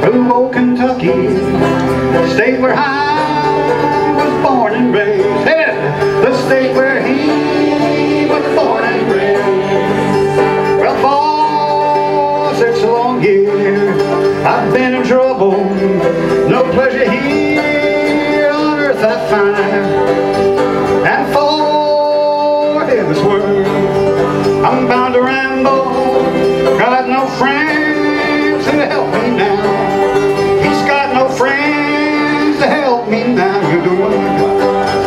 to old Kentucky, state where I was born and raised. Hey, the state where he was born and raised. Well, for 6 long years I've been in trouble, no pleasure here on earth I find. And for this world I'm bound to ramble, got no friends to help me now. He's got no friends to help me now. You're the one I got.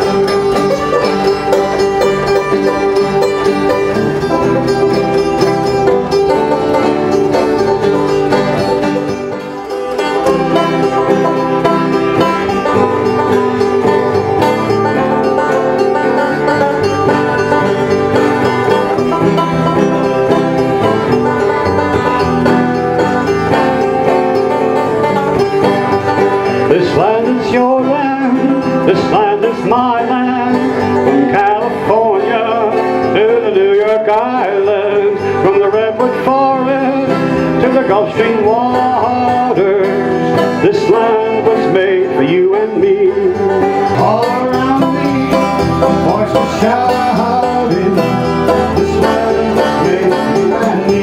This land is your land, this land is my land. From California to the New York Islands, from the Redwood Forest to the Gulf Stream waters, this land was made for you and me. All around me, voices shouting, this land was made for you and me.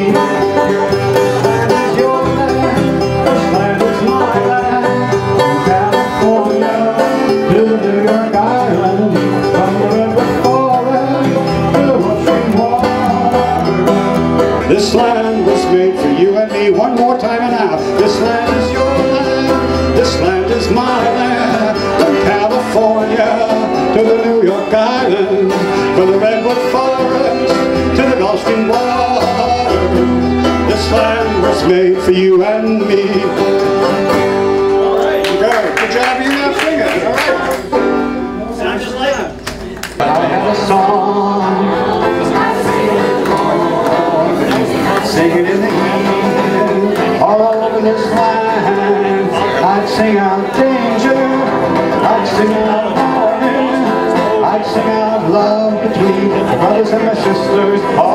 This land was made for you and me. One more time and out. This land is your land, this land is my land. From California to the New York Island, from the Redwood Forest to the Gulf Stream water, this land was made for you and me. All right, good job, you now singing. All right. Sounds just like it. I have a song, singing in the heat, all over this land. I'd sing out danger, I'd sing out warning, I'd sing out love between my brothers and my sisters.